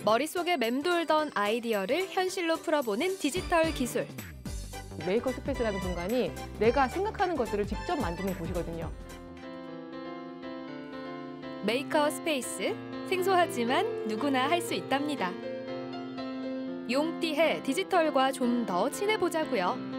머릿속에 맴돌던 아이디어를 현실로 풀어보는 디지털 기술. 메이커 스페이스라는 공간이 내가 생각하는 것들을 직접 만드는 곳이거든요. 메이커 스페이스, 생소하지만 누구나 할 수 있답니다. 용띠해 디지털과 좀 더 친해보자고요.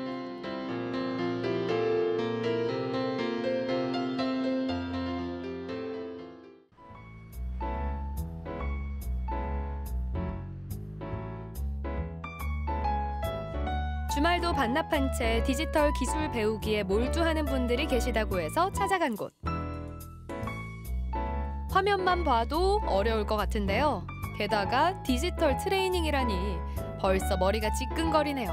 주말도 반납한 채 디지털 기술 배우기에 몰두하는 분들이 계시다고 해서 찾아간 곳. 화면만 봐도 어려울 것 같은데요. 게다가 디지털 트레이닝이라니 벌써 머리가 지끈거리네요.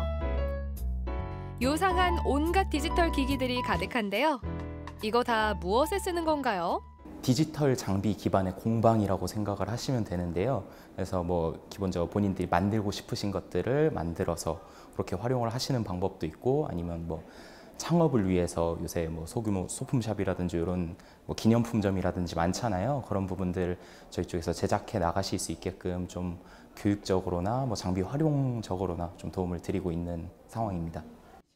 요상한 온갖 디지털 기기들이 가득한데요. 이거 다 무엇에 쓰는 건가요? 디지털 장비 기반의 공방이라고 생각을 하시면 되는데요. 그래서 기본적으로 본인들이 만들고 싶으신 것들을 만들어서 그렇게 활용을 하시는 방법도 있고, 아니면 창업을 위해서 요새 소규모 소품샵이라든지 이런 기념품점이라든지 많잖아요. 그런 부분들 저희 쪽에서 제작해 나가실 수 있게끔 좀 교육적으로나 장비 활용적으로나 좀 도움을 드리고 있는 상황입니다.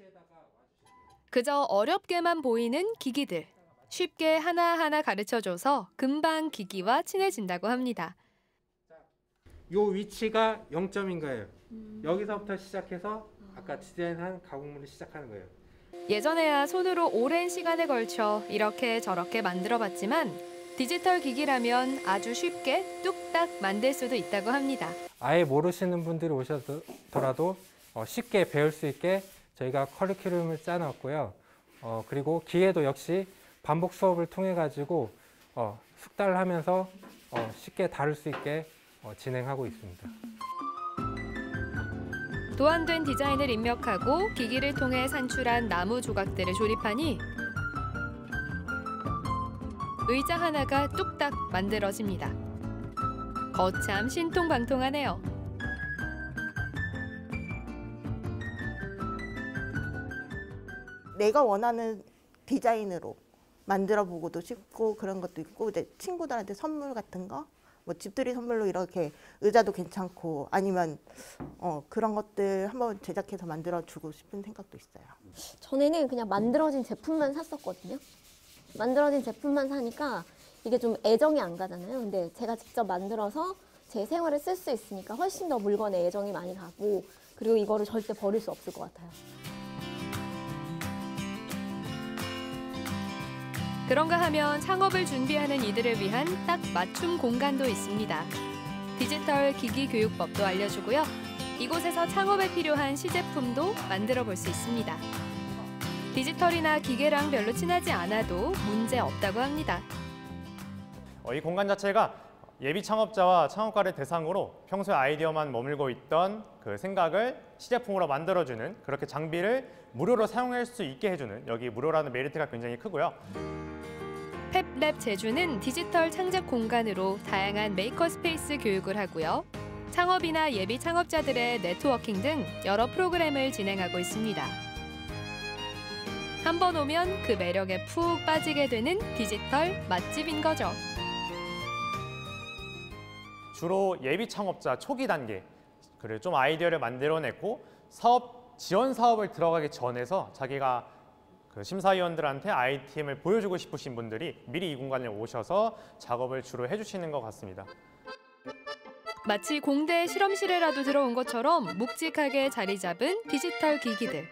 그저 어렵게만 보이는 기기들. 쉽게 하나하나 가르쳐줘서 금방 기기와 친해진다고 합니다. 요 위치가 0점인 거예요. 여기서부터 시작해서 아까 디자인한 가공물을 시작하는 거예요. 예전에야 손으로 오랜 시간에 걸쳐 이렇게 저렇게 만들어봤지만 디지털 기기라면 아주 쉽게 뚝딱 만들 수도 있다고 합니다. 아예 모르시는 분들이 오셔더라도 쉽게 배울 수 있게 저희가 커리큘럼을 짜놨고요. 그리고 기계도 역시 반복 수업을 통해 가지고 숙달을 하면서 쉽게 다룰 수 있게 진행하고 있습니다. 도안된 디자인을 입력하고 기기를 통해 산출한 나무 조각들을 조립하니 의자 하나가 뚝딱 만들어집니다. 거참 신통방통하네요. 내가 원하는 디자인으로 만들어보고도 싶고 그런 것도 있고, 내 친구들한테 선물 같은 거, 집들이 선물로 이렇게 의자도 괜찮고, 아니면 그런 것들 한번 제작해서 만들어주고 싶은 생각도 있어요. 전에는 그냥 만들어진 제품만 샀었거든요. 만들어진 제품만 사니까 이게 좀 애정이 안 가잖아요. 근데 제가 직접 만들어서 제 생활에 쓸 수 있으니까 훨씬 더 물건에 애정이 많이 가고, 그리고 이거를 절대 버릴 수 없을 것 같아요. 그런가 하면 창업을 준비하는 이들을 위한 딱 맞춤 공간도 있습니다. 디지털 기기 교육법도 알려주고요. 이곳에서 창업에 필요한 시제품도 만들어 볼 수 있습니다. 디지털이나 기계랑 별로 친하지 않아도 문제 없다고 합니다. 이 공간 자체가 예비 창업자와 창업가를 대상으로 평소에 아이디어만 머물고 있던 그 생각을 시제품으로 만들어주는, 그렇게 장비를 무료로 사용할 수 있게 해주는, 여기 무료라는 메리트가 굉장히 크고요. 펩랩 제주는 디지털 창작 공간으로 다양한 메이커 스페이스 교육을 하고요. 창업이나 예비 창업자들의 네트워킹 등 여러 프로그램을 진행하고 있습니다. 한번 오면 그 매력에 푹 빠지게 되는 디지털 맛집인 거죠. 주로 예비 창업자 초기 단계, 그리고 좀 아이디어를 만들어내고 지원 사업을 들어가기 전에서 자기가 그 심사위원들한테 아이템을 보여주고 싶으신 분들이 미리 이 공간에 오셔서 작업을 주로 해주시는 것 같습니다. 마치 공대 실험실에라도 들어온 것처럼 묵직하게 자리 잡은 디지털 기기들.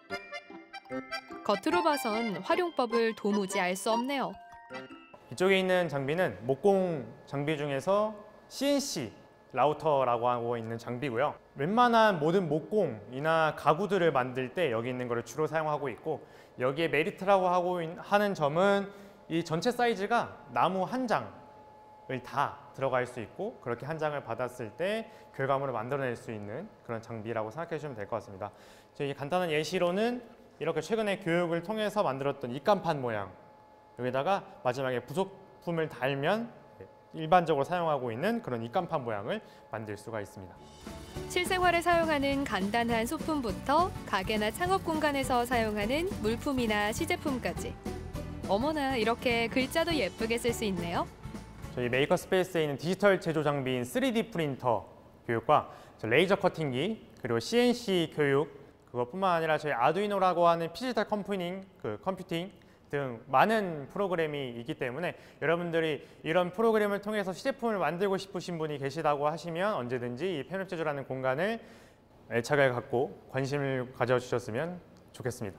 겉으로 봐선 활용법을 도무지 알 수 없네요. 이쪽에 있는 장비는 목공 장비 중에서 CNC 라우터라고 하고 있는 장비고요. 웬만한 모든 목공이나 가구들을 만들 때 여기 있는 거를 주로 사용하고 있고, 여기에 메리트라고 하는 점은 이 전체 사이즈가 나무 한 장을 다 들어갈 수 있고, 그렇게 한 장을 받았을 때 결과물을 만들어낼 수 있는 그런 장비라고 생각해 주시면 될 것 같습니다. 저희 간단한 예시로는 이렇게 최근에 교육을 통해서 만들었던 입간판 모양, 여기다가 마지막에 부속품을 달면 일반적으로 사용하고 있는 그런 입간판 모양을 만들 수가 있습니다. 실생활에 사용하는 간단한 소품부터 가게나 창업 공간에서 사용하는 물품이나 시제품까지. 어머나, 이렇게 글자도 예쁘게 쓸 수 있네요. 저희 메이커 스페이스에 있는 디지털 제조 장비인 3D 프린터, 교육과 레이저 커팅기 그리고 CNC 교육 그것뿐만 아니라 저희 아두이노라고 하는 피지털 컴퓨팅 등 많은 프로그램이 있기 때문에 여러분들이 이런 프로그램을 통해서 시제품을 만들고 싶으신 분이 계시다고 하시면 언제든지 이 편입 제조라는 공간을 애착을 갖고 관심을 가져주셨으면 좋겠습니다.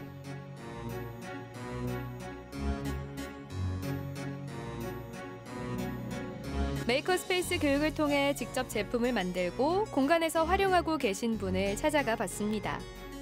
메이커스페이스 교육을 통해 직접 제품을 만들고 공간에서 활용하고 계신 분을 찾아가 봤습니다.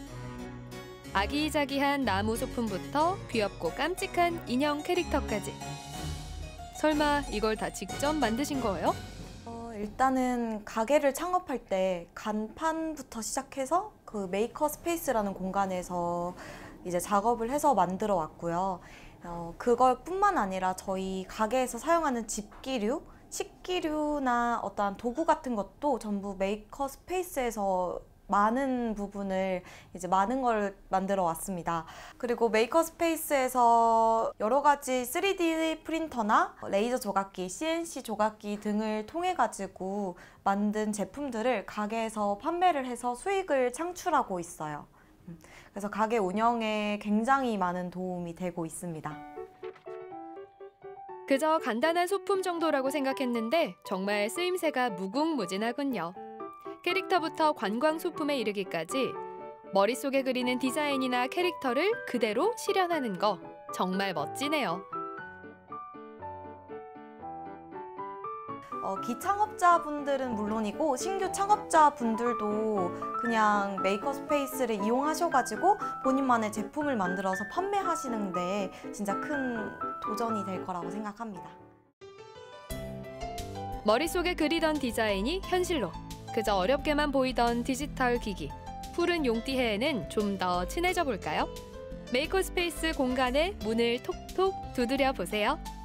아기자기한 나무 소품부터 귀엽고 깜찍한 인형 캐릭터까지. 설마 이걸 다 직접 만드신 거예요? 일단은 가게를 창업할 때 간판부터 시작해서 그 메이커스페이스라는 공간에서 이제 작업을 해서 만들어 왔고요. 그걸 뿐만 아니라 저희 가게에서 사용하는 집기류, 식기류나 어떠한 도구 같은 것도 전부 메이커스페이스에서 많은 부분을 많은 걸 만들어 왔습니다. 그리고 메이커스페이스에서 여러 가지 3D 프린터나 레이저 조각기, CNC 조각기 등을 통해 가지고 만든 제품들을 가게에서 판매를 해서 수익을 창출하고 있어요. 그래서 가게 운영에 굉장히 많은 도움이 되고 있습니다. 그저 간단한 소품 정도라고 생각했는데 정말 쓰임새가 무궁무진하군요. 캐릭터부터 관광 소품에 이르기까지 머릿속에 그리는 디자인이나 캐릭터를 그대로 실현하는 거 정말 멋지네요. 기창업자분들은 물론이고 신규 창업자분들도 그냥 메이커스페이스를 이용하셔가지고 본인만의 제품을 만들어서 판매하시는데 진짜 큰 도전이 될 거라고 생각합니다. 머릿속에 그리던 디자인이 현실로, 그저 어렵게만 보이던 디지털 기기, 푸른 용띠해에는 좀 더 친해져 볼까요? 메이커스페이스 공간의 문을 톡톡 두드려 보세요.